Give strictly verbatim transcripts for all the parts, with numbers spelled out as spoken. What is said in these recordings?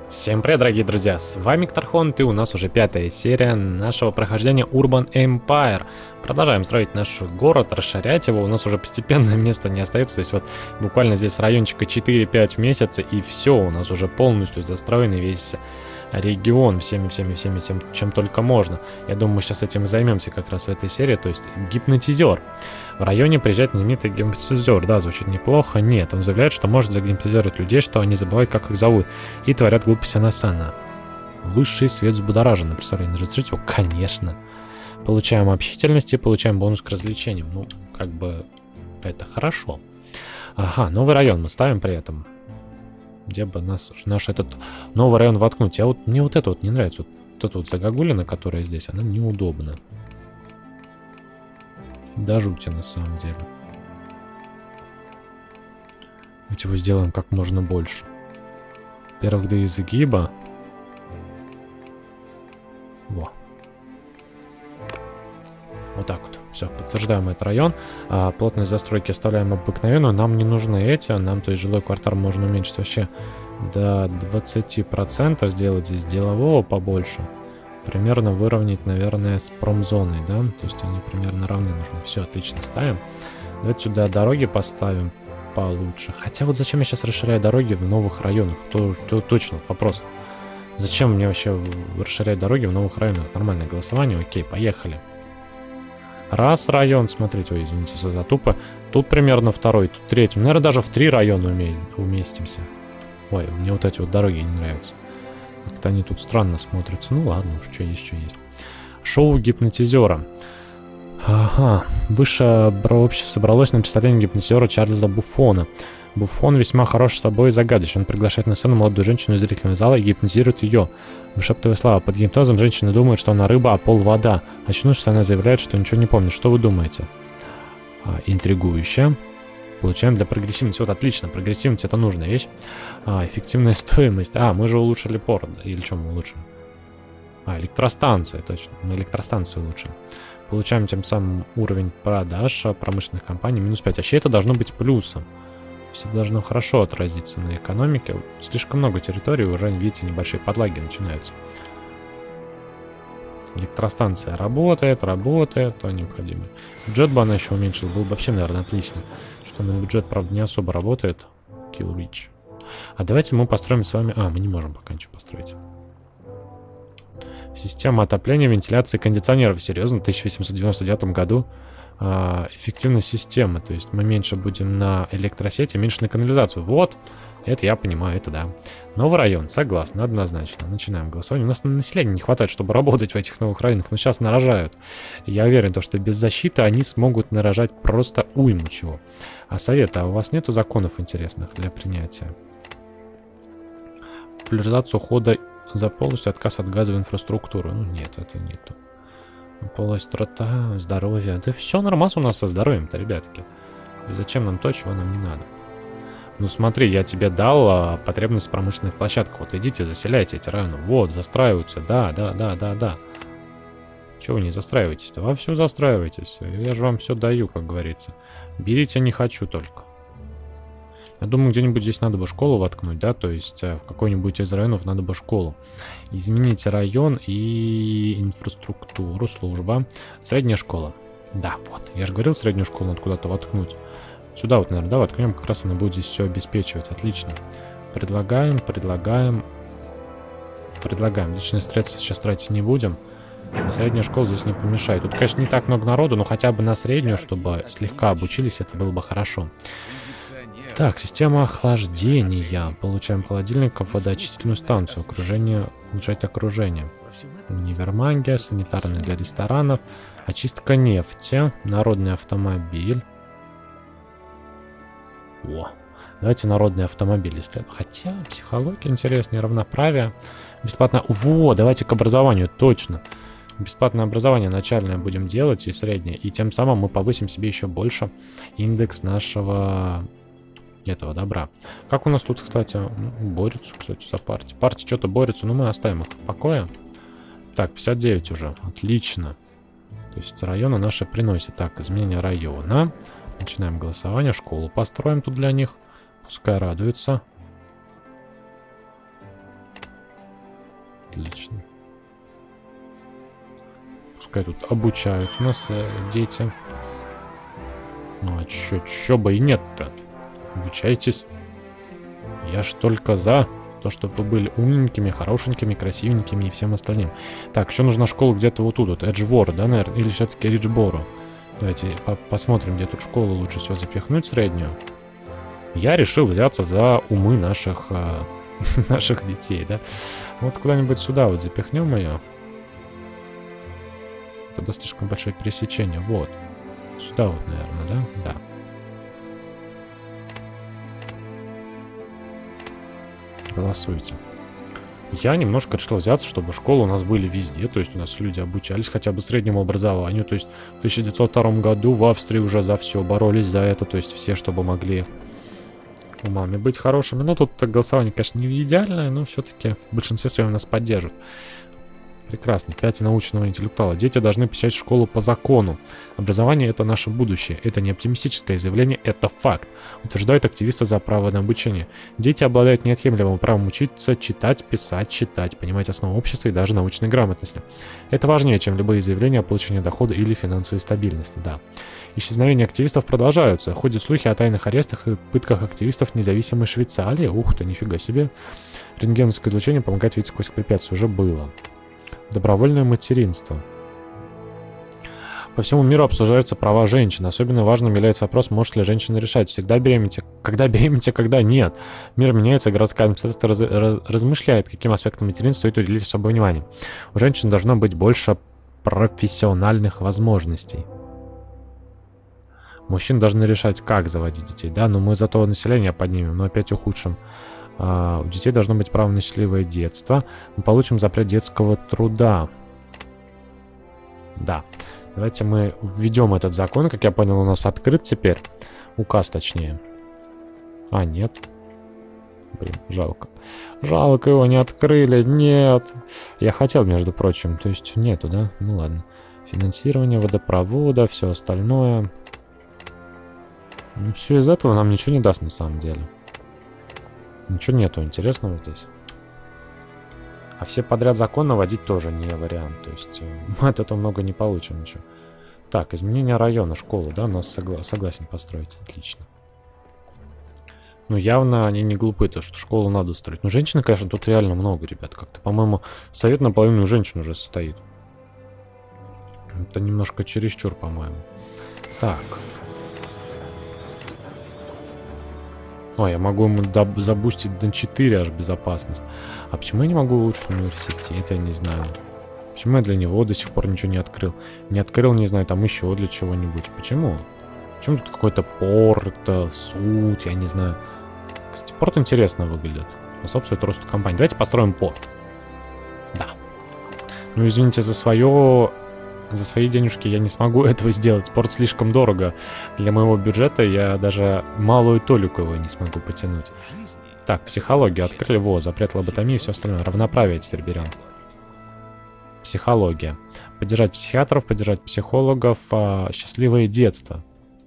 Всем привет, дорогие друзья, с вами Ктархонт, и у нас уже пятая серия нашего прохождения Urban Empire. Продолжаем строить наш город, расширять его, у нас уже постепенно места не остается, то есть вот буквально здесь райончика четыре-пять в месяц, и все, у нас уже полностью застроенный весь регион всеми-всеми-всеми, всем, чем только можно. Я думаю, мы сейчас этим и займемся как раз в этой серии, то есть гипнотизер. В районе приезжает знаменитый гипнотизер, да, звучит неплохо. Нет, он заявляет, что может загипнотизировать людей, что они забывают, как их зовут, и творят глупости на сцене. Высший свет взбудоражен. Представление разрешить его? Конечно. Получаем общительность и получаем бонус к развлечениям. Ну, как бы, это хорошо. Ага, новый район мы ставим при этом. Где бы нас, наш этот новый район воткнуть? А вот мне вот это вот не нравится. Вот эта вот загогулина, которая здесь, она неудобна. До жути на самом деле. Давайте его сделаем как можно больше. Во-первых, до изгиба. Во. Вот так вот. Все, подтверждаем этот район. А, плотность застройки оставляем обыкновенную. Нам не нужны эти. Нам, то есть, жилой квартал можно уменьшить вообще до двадцати процентов. Сделать здесь делового побольше. Примерно выровнять, наверное, с промзоной, да? То есть они примерно равны нужны. Все, отлично, ставим. Давайте сюда дороги поставим получше. Хотя вот зачем я сейчас расширяю дороги в новых районах? То, то точно вопрос. Зачем мне вообще расширять дороги в новых районах? Нормальное голосование. Окей, поехали. Раз район, смотрите, ой, извините за затупы. Тут примерно второй, тут третий. Наверное, даже в три района уме... уместимся. Ой, мне вот эти вот дороги не нравятся. Как-то они тут странно смотрятся. Ну ладно, уж что есть, что есть. Шоу гипнотизера. Ага. Высшее общество собралось на представление гипнотизера Чарльза Буффона. Буффон весьма хорош собой и загадочен. Он приглашает на сцену молодую женщину из зрительного зала и гипнотизирует ее. Вышептывая слова. Под гипнозом женщина думает, что она рыба, а пол вода. Очнувшись, она заявляет, что ничего не помнит. Что вы думаете? А, интригующе. Получаем для прогрессивности. Вот, отлично. Прогрессивность — это нужная вещь. А, эффективная стоимость. А, мы же улучшили порт. Или что мы улучшим? А, электростанцию, точно. Мы электростанцию улучшим. Получаем тем самым уровень продаж промышленных компаний. Минус пять. А вообще это должно быть плюсом. То есть это должно хорошо отразиться на экономике. Слишком много территорий, уже, видите, небольшие подлаги начинаются. Электростанция работает, работает, то необходимо. Бюджет бы она еще уменьшила, было бы вообще, наверное, отлично. Что на бюджет, правда, не особо работает. Kill Rich. А давайте мы построим с вами... А, мы не можем пока ничего построить. Система отопления, вентиляции, кондиционеров. Серьезно, в тысяча восемьсот девяносто девятом году а, эффективность системы. То есть мы меньше будем на электросети, меньше на канализацию. Вот. Это я понимаю, это да. Новый район, согласна, однозначно. Начинаем голосование. У нас населения не хватает, чтобы работать в этих новых районах, но сейчас нарожают. Я уверен, что без защиты они смогут нарожать просто уйму чего. А совета, а у вас нету законов интересных для принятия? Популяризация ухода за полностью отказ от газовой инфраструктуры. Ну нет, это нету. Полость трата, здоровье. Да все нормально у нас со здоровьем-то, ребятки. И зачем нам то, чего нам не надо? Ну смотри, я тебе дал а, потребность в промышленных площадках. Вот идите, заселяйте эти районы. Вот, застраиваются. Да, да, да, да, да. Чего вы не застраиваетесь-то? Вовсю застраивайтесь. Я же вам все даю, как говорится. Берите, не хочу только. Я думаю, где-нибудь здесь надо бы школу воткнуть, да? То есть в какой-нибудь из районов надо бы школу. Измените район и инфраструктуру, служба. Средняя школа. Да, вот. Я же говорил, среднюю школу надо куда-то воткнуть. Сюда вот, наверное, да, воткнем, как раз она будет здесь все обеспечивать. Отлично. Предлагаем, предлагаем, предлагаем. Личные средства сейчас тратить не будем. На среднюю школу здесь не помешает. Тут, конечно, не так много народу, но хотя бы на среднюю, чтобы слегка обучились, это было бы хорошо. Так, система охлаждения. Получаем холодильников, водоочистительную станцию. Окружение, улучшать окружение. Универмаги, санитарные для ресторанов. Очистка нефти. Народный автомобиль. О, давайте народный автомобиль исследуем. Хотя, психология интереснее, равноправие. Бесплатно. Во, давайте к образованию, точно. Бесплатное образование начальное будем делать и среднее. И тем самым мы повысим себе еще больше индекс нашего этого добра. Как у нас тут, кстати, борются, кстати, за партию. Партии что-то борются, но мы оставим их в покое. Так, пятьдесят девять уже. Отлично. То есть районы наши приносят. Так, изменение района. Начинаем голосование. Школу построим тут для них. Пускай радуются. Отлично. Пускай тут обучаются у нас э, дети. Ну а чё, чё бы и нет-то? Обучайтесь. Я ж только за то, чтобы вы были умненькими, хорошенькими, красивенькими и всем остальным. Так, еще нужна школа где-то вот тут, вот, Эджворо, да, наверное? Или все-таки Риджборо? Давайте по посмотрим, где тут школу лучше всего запихнуть среднюю. Я решил взяться за умы наших, э, наших детей, да? Вот куда-нибудь сюда вот запихнем ее. Туда слишком большое пересечение. Вот. Сюда вот, наверное, да? Да. Голосуйте. Я немножко решил взяться, чтобы школы у нас были везде, то есть у нас люди обучались хотя бы среднему образованию, то есть в тысяча девятьсот втором году в Австрии уже за все боролись за это, то есть все, чтобы могли умами быть хорошими. Но тут голосование, конечно, не идеальное, но все-таки в большинстве своем нас поддержат. Прекрасно. пять научного интеллектуала. Дети должны посещать школу по закону. Образование — это наше будущее. Это не оптимистическое заявление, это факт. Утверждают активисты за право на обучение. Дети обладают неотъемлемым правом учиться, читать, писать, читать, понимать основы общества и даже научной грамотности. Это важнее, чем любые заявления о получении дохода или финансовой стабильности. Да. Исчезновения активистов продолжаются. Ходят слухи о тайных арестах и пытках активистов независимой Швейцарии. Ух ты, нифига себе. Рентгеновское излучение помогает видеть сквозь препятствия. Уже было. Добровольное материнство. По всему миру обсуждаются права женщин. Особенно важным является вопрос, может ли женщина решать, всегда беременеть, когда беременеть, а когда нет. Мир меняется, городская администрация раз, раз, размышляет, каким аспектом материнства стоит уделить особое внимание. У женщин должно быть больше профессиональных возможностей. Мужчины должны решать, как заводить детей, да, но мы зато население поднимем, но опять ухудшим. Uh, у детей должно быть право на счастливое детство. Мы получим запрет детского труда. Да. Давайте мы введем этот закон. Как я понял, у нас открыт теперь. Указ, точнее. А, нет. Блин, жалко. Жалко, его не открыли. Нет. Я хотел, между прочим. То есть нету, да? Ну ладно. Финансирование водопровода, все остальное. Ну, все из этого нам ничего не даст на самом деле. Ничего нету интересного здесь. А все подряд законно вводить тоже не вариант. То есть мы от этого много не получим ничего. Так, изменение района, школу, да, нас согла согласен построить. Отлично. Ну, явно они не глупы, то что школу надо строить. Но женщин, конечно, тут реально много, ребят. Как-то, по-моему, совет наполовину женщин уже состоит. Это немножко чересчур, по-моему. Так. О, я могу ему забустить до четыре аж безопасность. А почему я не могу улучшить университет, я не знаю. Почему я для него до сих пор ничего не открыл? Не открыл, не знаю, там еще для чего-нибудь. Почему? Почему тут какой-то порт, суд, я не знаю. Кстати, порт интересно выглядит. Способствует росту компании. Давайте построим порт. Да. Ну, извините за свое... За свои денежки я не смогу этого сделать. Порт слишком дорого для моего бюджета. Я даже малую толику его не смогу потянуть. Так, психологию открыли. Во, запрет лоботомии и все остальное. Равноправие теперь берем. Психология. Поддержать психиатров, поддержать психологов. А, счастливое детство.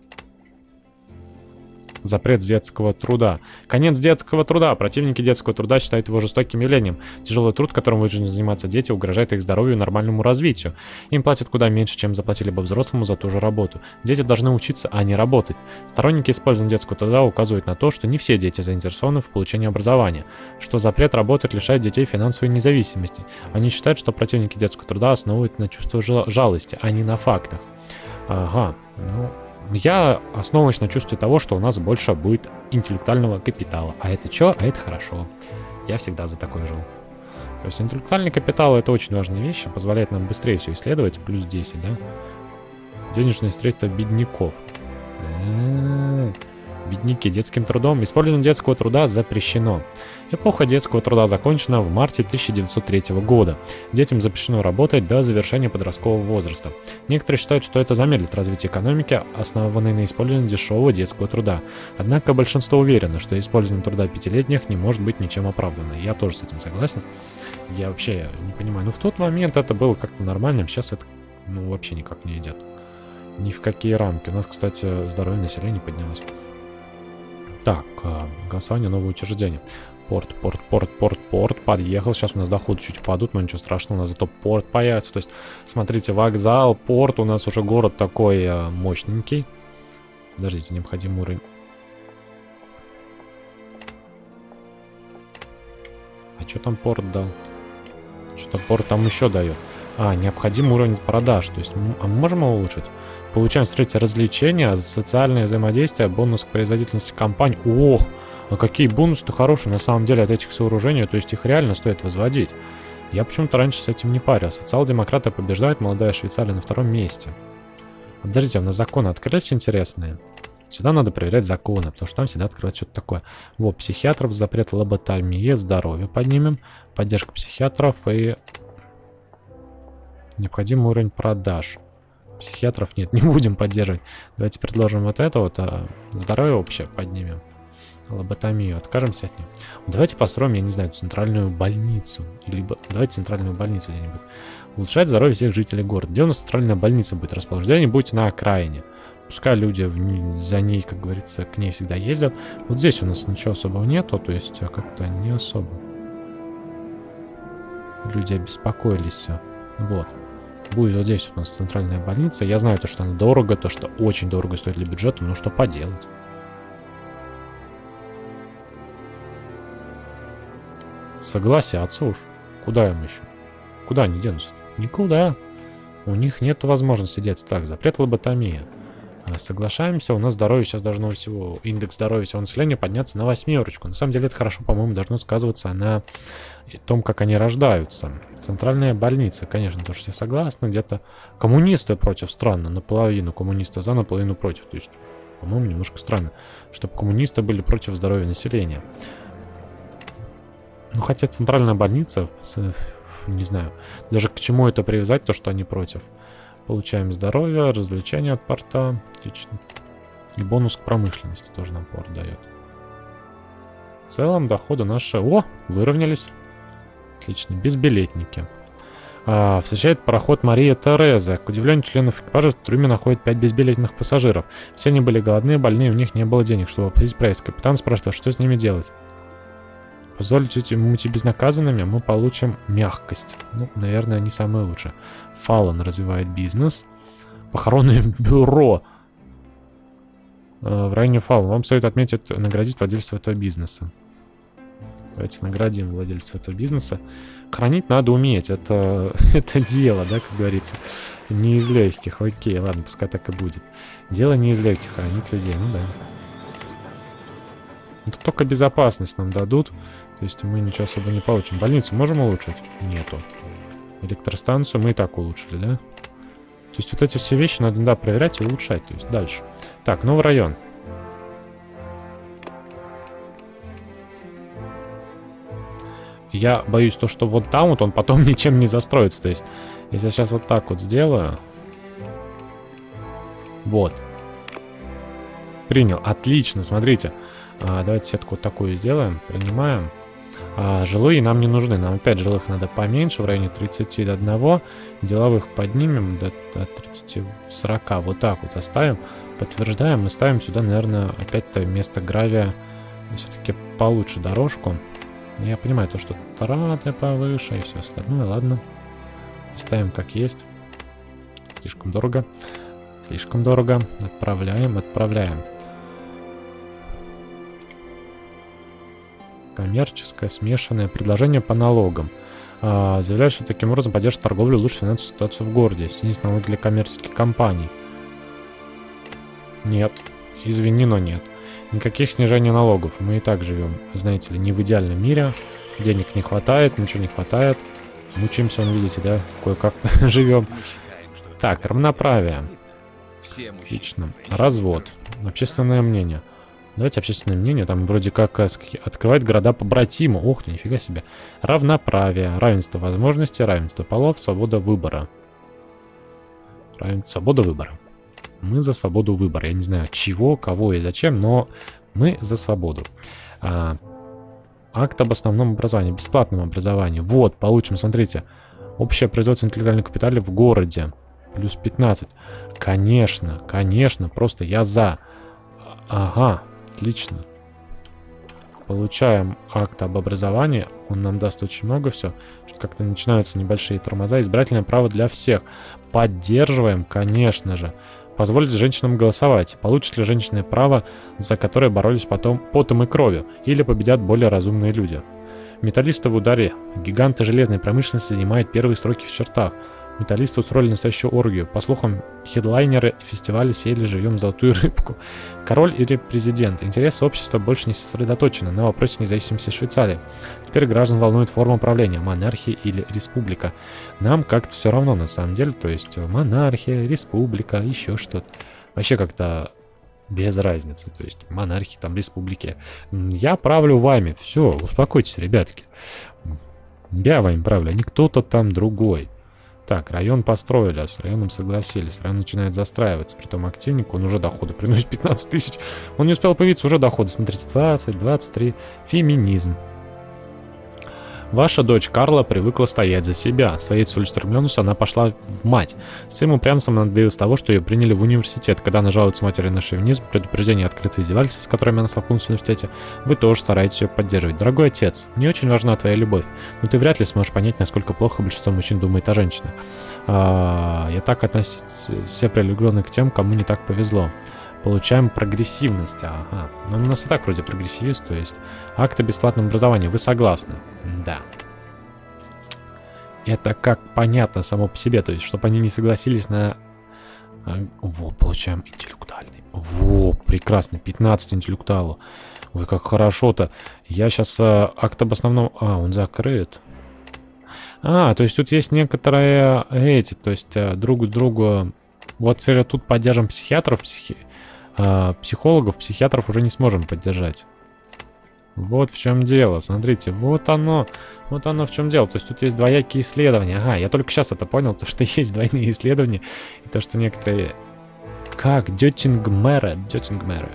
Запрет детского труда. Конец детского труда. Противники детского труда считают его жестоким явлением. Тяжелый труд, которым вынуждены заниматься дети, угрожает их здоровью и нормальному развитию. Им платят куда меньше, чем заплатили бы взрослому за ту же работу. Дети должны учиться, а не работать. Сторонники использования детского труда указывают на то, что не все дети заинтересованы в получении образования, что запрет работать лишает детей финансовой независимости. Они считают, что противники детского труда основывают на чувство жалости, а не на фактах. Ага, ну... Я основываюсь на чувстве того, что у нас больше будет интеллектуального капитала. А это что? А это хорошо. Я всегда за такое жил. То есть интеллектуальный капитал — это очень важная вещь, позволяет нам быстрее все исследовать. Плюс десять, да? Денежные средства бедняков. М-м-м. Бедняки детским трудом. Использование детского труда запрещено. Эпоха детского труда закончена в марте тысяча девятьсот третьего года. Детям запрещено работать до завершения подросткового возраста. Некоторые считают, что это замедлит развитие экономики, основанной на использовании дешевого детского труда. Однако большинство уверено, что использование труда пятилетних не может быть ничем оправдано. Я тоже с этим согласен. Я вообще не понимаю. Ну, в тот момент это было как-то нормальным, сейчас это ну, вообще никак не идет. Ни в какие рамки. У нас, кстати, здоровье населения поднялось. Так, голосование нового учреждения. Порт, порт, порт, порт, порт. Подъехал. Сейчас у нас доходы чуть падут, но ничего страшного. У нас зато порт появится. То есть, смотрите, вокзал, порт. У нас уже город такой э, мощненький. Подождите, необходимый уровень. А что там порт дал? Что-то порт там еще дает. А, необходимый уровень продаж. То есть, а мы можем его улучшить? Получаем, смотрите, развлечения, социальное взаимодействие, бонус к производительности компании. Ох! А какие бонусы-то хорошие на самом деле от этих сооружений, то есть их реально стоит возводить. Я почему-то раньше с этим не парился. Социал-демократы побеждают, молодая Швейцария на втором месте. Подождите, у нас законы открылись интересные. Сюда надо проверять законы, потому что там всегда открывается что-то такое. Вот, психиатров, запрет лоботомии, здоровье поднимем, поддержка психиатров и необходимый уровень продаж. Психиатров нет, не будем поддерживать. Давайте предложим вот это вот, а здоровье общее поднимем. Лоботомию, откажемся от нее. Давайте построим, я не знаю, центральную больницу. Либо давайте центральную больницу где-нибудь. Улучшать здоровье всех жителей города. Где у нас центральная больница будет расположена? Где-нибудь на окраине. Пускай люди в, за ней, как говорится, к ней всегда ездят. Вот здесь у нас ничего особого нету, то есть как-то не особо. Люди обеспокоились все. Вот. Будет вот здесь у нас центральная больница. Я знаю то, что она дорого, то, что очень дорого стоит для бюджета, но что поделать. Согласятся уж. Куда им еще? Куда они денутся? Никуда. У них нет возможности деться. Так, запрет лоботомия. Соглашаемся. У нас здоровье сейчас должно всего... Индекс здоровья всего населения подняться на восьмерочку. На самом деле это хорошо, по-моему, должно сказываться на том, как они рождаются. Центральная больница. Конечно, то, что я согласен. Где-то коммунисты против. Странно. Наполовину коммунисты за, наполовину против. То есть, по-моему, немножко странно, чтобы коммунисты были против здоровья населения. Ну, хотя центральная больница, не знаю, даже к чему это привязать, то, что они против. Получаем здоровье, развлечения от порта. Отлично. И бонус к промышленности тоже нам порт дает. В целом, доходы наши... О, выровнялись. Отлично. Безбилетники. А, встречает пароход Мария Тереза. К удивлению членов экипажа в трюме находят пять безбилетных пассажиров. Все они были голодные, больные, у них не было денег, чтобы оплатить проезд. Капитан спрашивает, что с ними делать. Позволите ему идти безнаказанными, мы получим мягкость. Ну, наверное, не самое лучшее. Фаллон развивает бизнес. Похоронное бюро. В районе Фаллон. Вам стоит отметить, наградить владельца этого бизнеса. Давайте наградим владельца этого бизнеса. Хранить надо уметь. Это, это дело, да, как говорится. Не из легких. Окей, ладно, пускай так и будет. Дело не из легких. Хранить людей, ну да. Это только безопасность нам дадут. То есть мы ничего особо не получим. Больницу можем улучшить? Нету. Электростанцию мы и так улучшили, да? То есть вот эти все вещи надо, да, проверять и улучшать. То есть дальше. Так, новый район. Я боюсь то, что вот там вот он потом ничем не застроится. То есть, если я сейчас вот так вот сделаю. Вот. Принял. Отлично, смотрите. А, давайте сетку вот такую сделаем. Принимаем. А, жилые нам не нужны. Нам опять жилых надо поменьше, в районе тридцати до одного. Деловых поднимем до, до тридцати сорока. Вот так вот оставим. Подтверждаем и ставим сюда, наверное, опять-то вместо гравия все-таки получше дорожку. Я понимаю то, что траты повыше и все остальное. Ладно. Ставим как есть. Слишком дорого. Слишком дорого. Отправляем, отправляем. Коммерческое, смешанное предложение по налогам. А, заявляют, что таким образом поддержит торговлю, улучшит финансовую ситуацию в городе. Снизить налоги для коммерческих компаний. Нет. Извини, но нет. Никаких снижений налогов. Мы и так живем, знаете ли, не в идеальном мире. Денег не хватает, ничего не хватает. Мучаемся, видите, да? Кое-как живем. Так, равноправие. Отлично. Развод. Общественное мнение. Давайте общественное мнение. Там вроде как открывает города побратимы. Ух ты, нифига себе. Равноправие. Равенство возможностей, равенство полов, свобода выбора. Равенство, свобода выбора. Мы за свободу выбора. Я не знаю, чего, кого и зачем, но мы за свободу. А, акт об основном образовании, бесплатном образовании. Вот, получим, смотрите. Общее производство интеллектуального капитала в городе. Плюс пятнадцать. Конечно, конечно, просто я за. Ага, отлично. Получаем акт об образовании. Он нам даст очень много все. Что как-то начинаются небольшие тормоза. Избирательное право для всех. Поддерживаем, конечно же. Позволить женщинам голосовать. Получат ли женщины право, за которое боролись потом потом и кровью? Или победят более разумные люди? Металлисты в ударе. Гиганты железной промышленности занимают первые строки в чертах. Металлисты устроили настоящую оргию. По слухам, хедлайнеры фестиваля съели живьем золотую рыбку. Король или президент. Интересы общества больше не сосредоточены на вопросе независимости Швейцарии. Теперь граждан волнует форма правления. Монархия или республика. Нам как-то все равно на самом деле. То есть монархия, республика, еще что-то. Вообще как-то без разницы. То есть монархии, там, республики. Я правлю вами. Все, успокойтесь, ребятки. Я вами правлю, а не кто-то там другой. Так, район построили, а с районом согласились. Район начинает застраиваться. Притом активник, он уже доходы приносит пятнадцать тысяч. Он не успел появиться, уже доходы. Смотрите, двадцать, двадцать три. Феминизм. Ваша дочь Карла привыкла стоять за себя. Своей целеустремленностью она пошла в мать. С своим упрямством она добилась того, что ее приняли в университет. Когда она жалуется матери на шовинизм, предупреждение и открытые издевательства, с которыми она столкнулась в университете, вы тоже стараетесь ее поддерживать. Дорогой отец, мне очень важна твоя любовь, но ты вряд ли сможешь понять, насколько плохо большинство мужчин думает о женщинах. А, я так относюсь все привилегированные к тем, кому не так повезло. Получаем прогрессивность. Ага. Но у нас и так вроде прогрессивист, то есть акт о бесплатном образовании. Вы согласны? Да. Это как понятно само по себе, то есть, чтобы они не согласились на... Во, получаем интеллектуальный. Во, прекрасно, пятнадцать интеллектуалов. Ой, как хорошо-то. Я сейчас а, акт об основном... А, он закрыт. А, то есть тут есть некоторые эти, то есть друг другу... Вот тут поддержим психиатров, психи... а, психологов, психиатров уже не сможем поддержать. Вот в чем дело, смотрите, вот оно, вот оно в чем дело. То есть тут есть двоякие исследования. Ага, я только сейчас это понял, то что есть двойные исследования, и то, что некоторые... Как? Дётингмеры, Дётингмеры.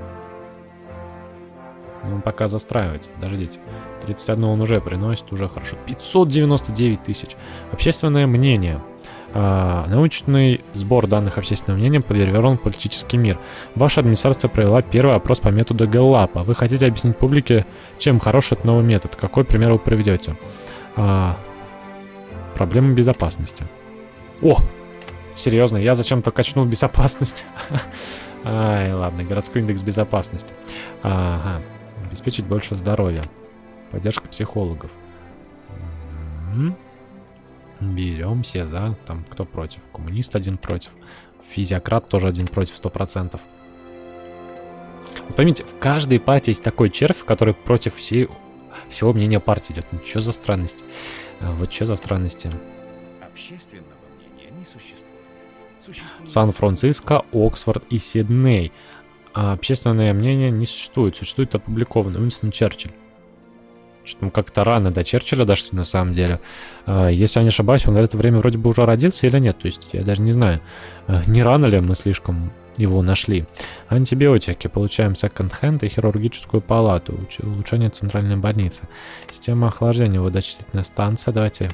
Он пока застраивается, подождите. тридцать один он уже приносит, уже хорошо. пятьсот девяносто девять тысяч. Общественное мнение. А, научный сбор данных общественного мнения подверен политический мир. Ваша администрация провела первый опрос по методу Гэллапа. Вы хотите объяснить публике, чем хорош этот новый метод? Какой пример вы проведете? А, проблема безопасности. О! Серьезно, я зачем-то качнул безопасность. Ай, ладно, городской индекс безопасности. Ага. Обеспечить больше здоровья. Поддержка психологов. М-м-м. Берем все за. Там кто против? Коммунист один против. Физиократ тоже один против, сто процентов. Вот поймите, в каждой партии есть такой червь, который против всей, всего мнения партии идет. Ну что за странности? А вот что за странности? Общественного мнения не существует. Существует... Сан-Франциско, Оксфорд и Сидней. А общественное мнение не существует. Существует опубликованное. Уинстон Черчилль. Что-то мы как-то рано до Черчилля дошли, на самом деле. Если я не ошибаюсь, он в это время вроде бы уже родился или нет. То есть я даже не знаю, не рано ли мы слишком его нашли. Антибиотики. Получаем секонд-хенд и хирургическую палату. Улучшение центральной больницы. Система охлаждения. Водоочистительная станция. Давайте...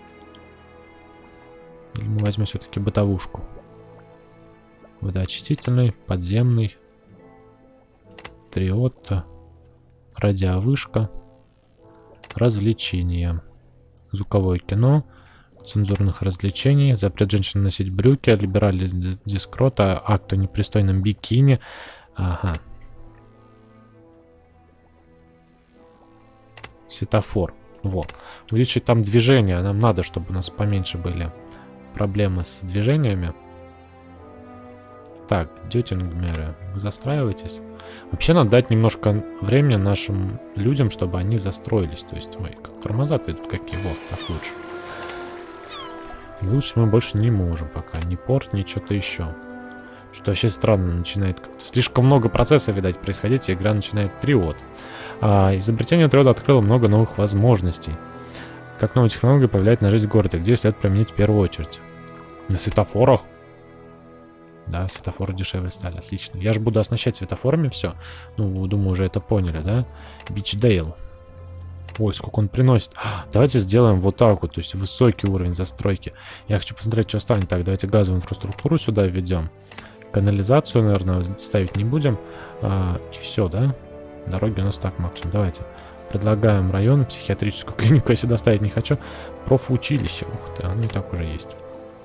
Или мы возьмем все-таки бытовушку. Водоочистительный, подземный. Триотто. Радиовышка. Развлечения. Звуковое кино. Цензурных развлечений. Запрет женщин носить брюки. Либерализм дискрота. Акт о непристойном бикини. Ага. Светофор. Вот. Увеличить там движение. Нам надо, чтобы у нас поменьше были проблемы с движениями. Так, Дётингмеры. Вы застраиваетесь? Вообще надо дать немножко времени нашим людям, чтобы они застроились. То есть, ой, как тормоза-то идут какие. Вот, так лучше. Лучше мы больше не можем пока. Ни порт, ни что-то еще. Что вообще странно начинает. Как-то слишком много процессов, видать, происходить, и игра начинает триод. А, изобретение триода открыло много новых возможностей. Как новая технология повлияет на жизнь в городе, где следует применить в первую очередь? На светофорах? Да, светофоры дешевле стали, отлично. Я же буду оснащать светофорами все. Ну, думаю, уже это поняли, да? Бичдейл. Ой, сколько он приносит. Давайте сделаем вот так вот, то есть высокий уровень застройки. Я хочу посмотреть, что станет. Так, давайте газовую инфраструктуру сюда введем. Канализацию, наверное, ставить не будем. А, и все, да? Дороги у нас так максимум. Давайте. Предлагаем район, психиатрическую клинику я сюда ставить не хочу. Профучилище. Ух ты, оно и так уже есть.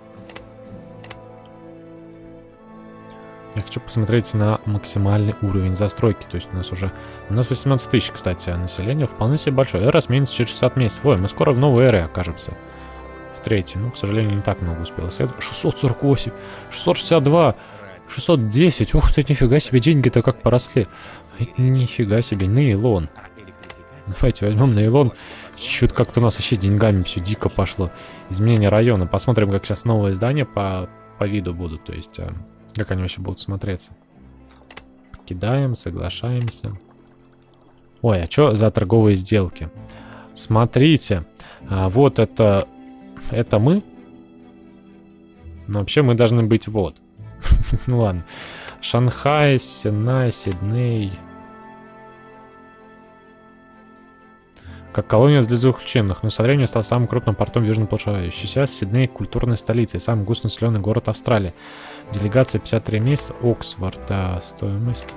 Я хочу посмотреть на максимальный уровень застройки. То есть у нас уже... У нас восемнадцать тысяч, кстати, а население вполне себе большое. Эра сменится через шестьдесят месяцев. Ой, мы скоро в новой эре окажемся. В третьей. Ну, к сожалению, не так много успел исследовать. шестьсот сорок восемь, шестьсот шестьдесят два, шестьсот десять. Ух ты, нифига себе, деньги-то как поросли. Нифига себе, нейлон. Давайте возьмем нейлон. Чуть как-то у нас вообще с деньгами все дико пошло. Изменение района. Посмотрим, как сейчас новые здания по, по виду будут. То есть, как они вообще будут смотреться. Кидаем, соглашаемся. Ой, а что за торговые сделки? Смотрите. А, вот это... Это мы? Но вообще мы должны быть вот. Ну ладно. Шанхай, Синай, Сидней. Как колония для заключенных, но со временем стал самым крупным портом в Южном полушарии. Сейчас Сидней — культурной столицей, самый густонаселенный город Австралии. Делегация пятьдесят три месяца. Оксфорд, да, стоимость.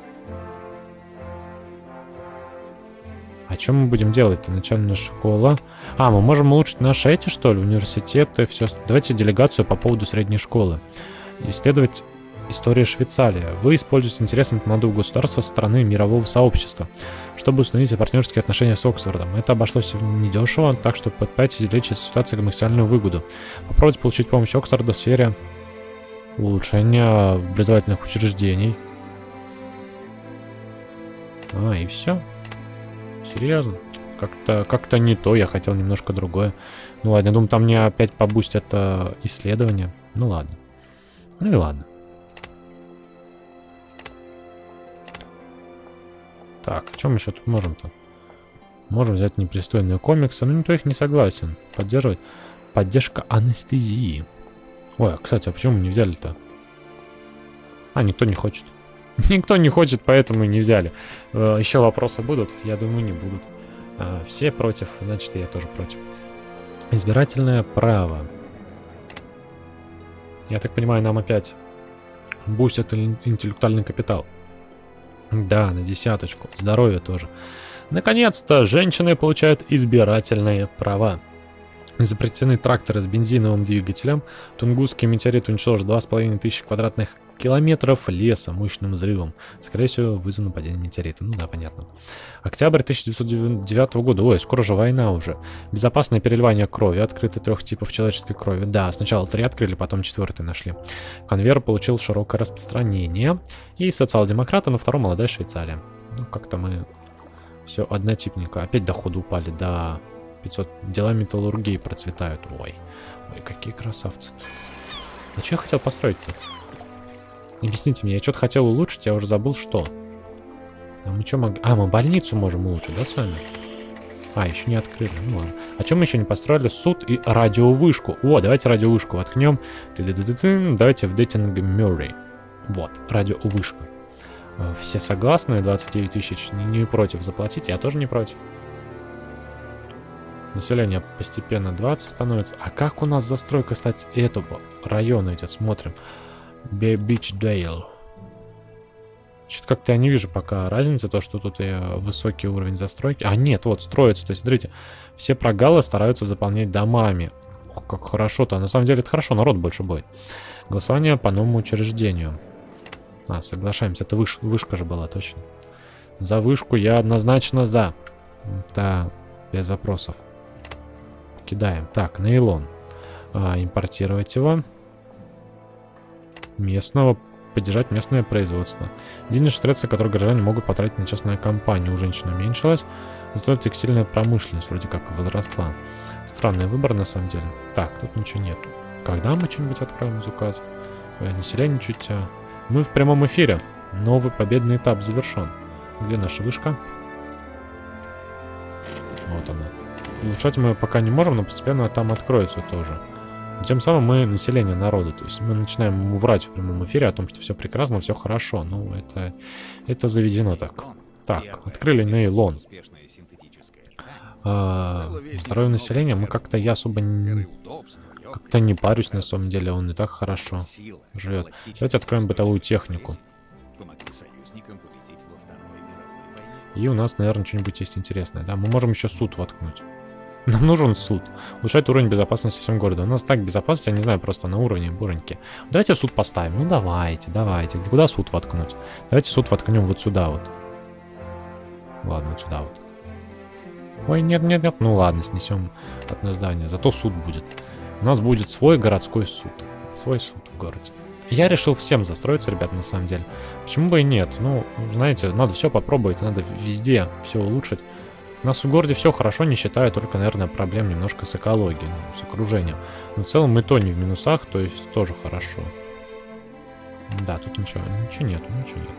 А что мы будем делать-то? Начальная школа. А, мы можем улучшить наши эти, что ли, университеты, все. Давайте делегацию по поводу средней школы. Исследовать историю Швейцарии. Вы используете интересы молодого государства со стороны мирового сообщества, чтобы установить партнерские отношения с Оксфордом. Это обошлось недешево, так что попытайтесь извлечь из ситуации максимальную выгоду. Попробуйте получить помощь Оксфорда в сфере улучшения образовательных учреждений. А, и все. Серьезно? Как-то как-то не то, я хотел немножко другое. Ну ладно, я думаю, там мне опять побустят это исследование. Ну ладно. Ну и ладно. Так, о чем еще тут можем-то? Можем взять непристойные комиксы, но никто их не согласен. Поддерживать. Поддержка анестезии. Ой, а, кстати, а почему мы не взяли-то? А, никто не хочет. Никто не хочет, поэтому и не взяли. Еще вопросы будут? Я думаю, не будут. Все против, значит, я тоже против. Избирательное право. Я так понимаю, нам опять бустят интеллектуальный капитал. Да, на десяточку. Здоровье тоже. Наконец-то женщины получают избирательные права. Запретены тракторы с бензиновым двигателем. Тунгусский метеорит уничтожил два с половиной тысячи квадратных километров леса мощным взрывом. Скорее всего, вызвано падением метеорита. Ну да, понятно. Октябрь тысяча девятьсот девятого года. Ой, скоро же война уже. Безопасное переливание крови. Открыто трех типов человеческой крови. Да, сначала три открыли, потом четвертый нашли. Конвейер получил широкое распространение. И социал-демократы, на втором молодая Швейцария. Ну, как-то мы все однотипненько. Опять доходы упали до пятьсот. Дела металлургии процветают. Ой, ой, какие красавцы-то. А что я хотел построить-то? Объясните мне, я что-то хотел улучшить, я уже забыл, что. А мы что могли... А, мы больницу можем улучшить, да, с вами? А, еще не открыли, ну ладно. А что мы еще не построили? Суд и радиовышку. О, давайте радиовышку воткнем. Давайте в Дейтинг Мюррей. Вот, радиовышка. Все согласны? двадцать девять тысяч не, не против заплатить, я тоже не против. Население постепенно двадцать становится. А как у нас застройка, кстати, этого района идет? Смотрим. Бичдейл. Что-то как-то я не вижу пока разницы, то, что тут и высокий уровень застройки. А нет, вот, строится. То есть, смотрите, все прогалы стараются заполнять домами. Ох, как хорошо-то. На самом деле это хорошо, народ больше будет. Голосование по новому учреждению. А, соглашаемся. Это выш... вышка же была, точно. За вышку я однозначно за. Да, без вопросов. Кидаем. Так, нейлон. А, импортировать его. Местного, поддержать местное производство. Денежные средства, которые горожане могут потратить на частную компанию, у женщин уменьшилось, зато текстильная промышленность вроде как возросла. Странный выбор на самом деле. Так, тут ничего нету. Когда мы что-нибудь откроем из указов? Население чуть... А... Мы в прямом эфире. Новый победный этап завершен. Где наша вышка? Вот она. Улучшать мы пока не можем, но постепенно там откроется тоже. Тем самым мы население народа, то есть мы начинаем врать в прямом эфире о том, что все прекрасно, все хорошо. Ну, это, это заведено так. Так, открыли нейлон. А, здоровье населения мы как-то, я особо не, как-то не парюсь, на самом деле, он и так хорошо живет. Давайте откроем бытовую технику. И у нас, наверное, что-нибудь есть интересное. Да, мы можем еще суд воткнуть. Нам нужен суд. Улучшает уровень безопасности всем городу. У нас так безопасность, я не знаю, просто на уровне боженьки. Давайте суд поставим. Ну давайте, давайте. Куда суд воткнуть? Давайте суд воткнем вот сюда вот. Ладно, вот сюда вот. Ой, нет, нет, нет. Ну ладно, снесем одно здание. Зато суд будет. У нас будет свой городской суд. Свой суд в городе. Я решил всем застроиться, ребят, на самом деле. Почему бы и нет? Ну, знаете, надо все попробовать, надо везде все улучшить. У нас в городе все хорошо, не считая только, наверное, проблем немножко с экологией, ну, с окружением. Но в целом мы то не в минусах, то есть тоже хорошо. Да, тут ничего, ничего нету, ничего нету.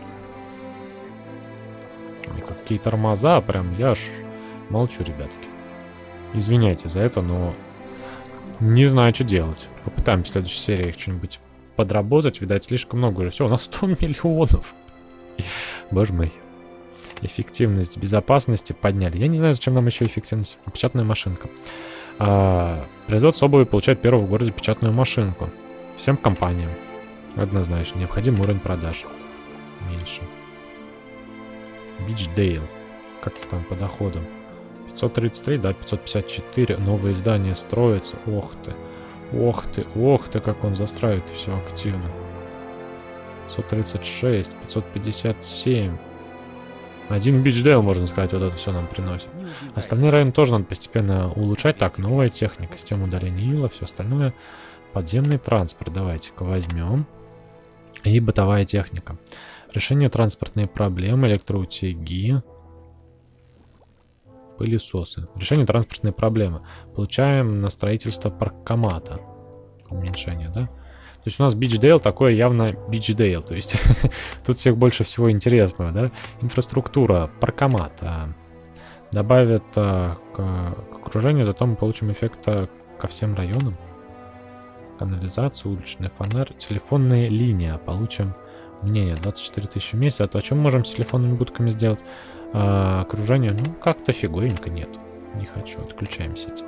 Ой, какие тормоза, прям я аж молчу, ребятки. Извиняйте за это, но не знаю, что делать. Попытаемся в следующей серии их что-нибудь подработать. Видать, слишком много уже. Все, у нас сто миллионов. Боже мой. Эффективность безопасности подняли. Я не знаю, зачем нам еще эффективность. Печатная машинка. А, производство обуви получает первую в городе печатную машинку. Всем компаниям. Однозначно. Необходим уровень продаж. Меньше. Бичдейл. Как там по доходам? пятьсот тридцать три, да, пятьсот пятьдесят четыре. Новые здания строятся. Ох ты. Ох ты, ох ты, как он застраивает все активно. пятьсот тридцать шесть, пятьсот пятьдесят семь. Один Бичдейл, можно сказать, вот это все нам приносит. Остальные районы тоже надо постепенно улучшать. Так, новая техника, система удаления ила, все остальное. Подземный транспорт давайте-ка возьмем. И бытовая техника. Решение транспортной проблемы, электроутяги. Пылесосы. Решение транспортной проблемы. Получаем на строительство паркомата. Уменьшение, да? То есть у нас Бичдейл такое явно Бичдейл. То есть тут всех больше всего интересного, да? Инфраструктура, паркомат. А, добавят а, к, к окружению, зато мы получим эффект а, ко всем районам. Канализацию, уличный фонарь, телефонная линия. Получим мнение двадцать четыре тысячи в месяц. А то о чем можем с телефонными будками сделать? А, окружение, ну как-то фигонько нет. Не хочу, отключаем сеть.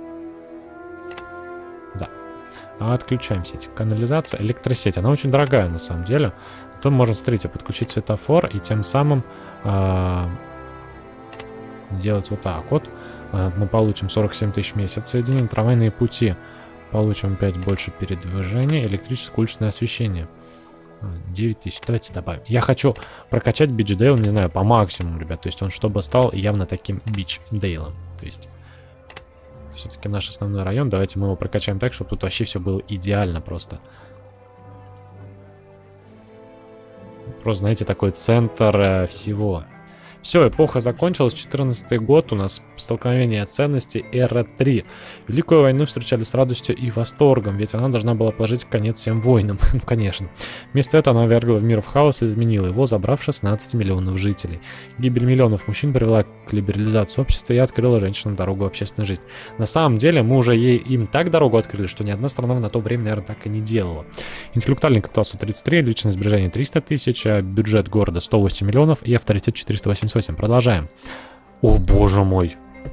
Да. А отключаем сеть. Канализация, электросеть. Она очень дорогая на самом деле. Потом можно, смотрите, подключить светофор и тем самым а, делать вот так вот. А, мы получим сорок семь тысяч в месяц соединений. Трамвайные пути. Получим опять больше передвижения. Электрическое уличное освещение. девять тысяч. Давайте добавим. Я хочу прокачать Бичдейл, не знаю, по максимуму, ребят. То есть он чтобы стал явно таким Бичдейлом. То есть все-таки наш основной район. Давайте мы его прокачаем так, чтобы тут вообще все было идеально просто. Просто, знаете, такой центр э, всего. Все, эпоха закончилась, четырнадцатый год, у нас столкновение ценностей, эра три. Великую войну встречали с радостью и восторгом, ведь она должна была положить конец всем войнам, ну конечно. Вместо этого она ввергла мир в хаос и изменила его, забрав шестнадцать миллионов жителей. Гибель миллионов мужчин привела к либерализации общества и открыла женщинам дорогу в общественную жизнь. На самом деле, мы уже ей, им так дорогу открыли, что ни одна страна на то время, наверное, так и не делала. Интеллектуальный капитал сто тридцать три, личное сбережение триста тысяч, бюджет города сто восемь миллионов и авторитет четыреста восемьдесят восемь. Продолжаем. О, боже мой.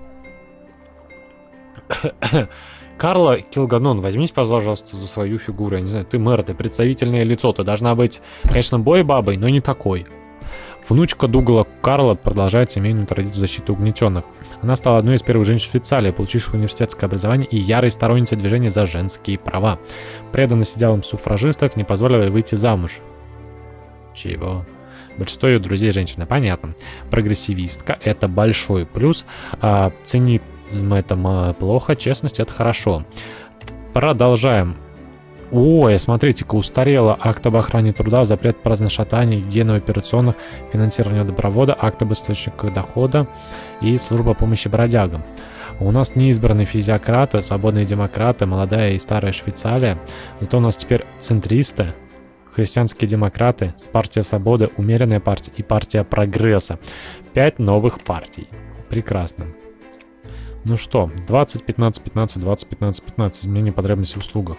Карла Килганон, возьмись, пожалуйста, за свою фигуру. Я не знаю, ты мэр, ты представительное лицо. Ты должна быть, конечно, бой-бабой, но не такой. Внучка Дугала Карла продолжает семейную традицию защиты угнетенных. Она стала одной из первых женщин в Швейцарии, получивших университетское образование и ярой сторонницей движения за женские права. Преданность идеалам суфражисток не позволила ей выйти замуж. Чего? Большинство ее друзей женщины, понятно. Прогрессивистка, это большой плюс. А, цинизм это плохо, честность это хорошо. Продолжаем. Ой, смотрите-ка, устарела акт об охране труда, запрет праздношатаний, гигиены операционных, финансирование водопровода, акт об источниках дохода и служба помощи бродягам. У нас неизбранные физиократы, свободные демократы, молодая и старая Швейцария. Зато у нас теперь центристы, христианские демократы, партия свободы, умеренная партия и партия прогресса. Пять новых партий. Прекрасно. Ну что, двадцать, пятнадцать, пятнадцать, двадцать, пятнадцать, пятнадцать. Изменение потребностей в услугах.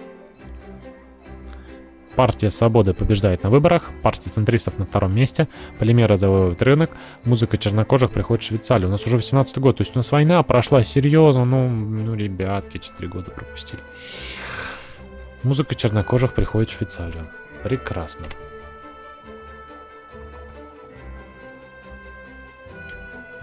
Партия свободы побеждает на выборах. Партия центристов на втором месте. Полимеры завоевывают рынок. Музыка чернокожих приходит в Швейцарию. У нас уже восемнадцатый год. То есть у нас война прошла серьезно. Ну, ну ребятки, четыре года пропустили. Музыка чернокожих приходит в Швейцарию. Прекрасно.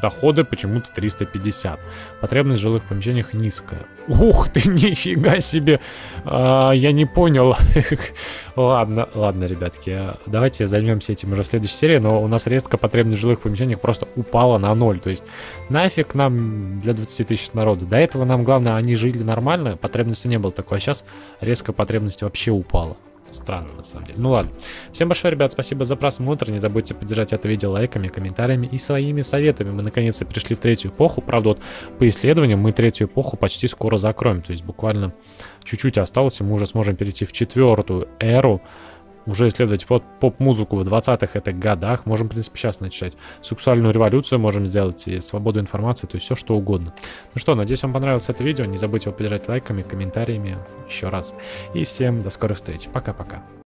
Доходы почему-то триста пятьдесят. Потребность в жилых помещениях низкая. Ух ты, нифига себе. А, я не понял. Ладно, ладно, ребятки. Давайте займемся этим уже в следующей серии. Но у нас резко потребность в жилых помещениях просто упала на ноль. То есть нафиг нам для двадцати тысяч народу. До этого нам главное, они жили нормально. Потребности не было такой. А сейчас резко потребность вообще упала. Странно, на самом деле. Ну ладно. Всем большое, ребят, спасибо за просмотр. Не забудьте поддержать это видео лайками, комментариями и своими советами. Мы наконец-то пришли в третью эпоху. Правда, вот по исследованиям мы третью эпоху почти скоро закроем. То есть буквально чуть-чуть осталось, и мы уже сможем перейти в четвертую эру. Уже исследовать вот поп-музыку в двадцатых это годах. Можем, в принципе, сейчас начать. Сексуальную революцию можем сделать, и свободу информации, то есть все, что угодно. Ну что, надеюсь, вам понравилось это видео. Не забудьте его поддержать лайками, комментариями еще раз. И всем до скорых встреч. Пока-пока.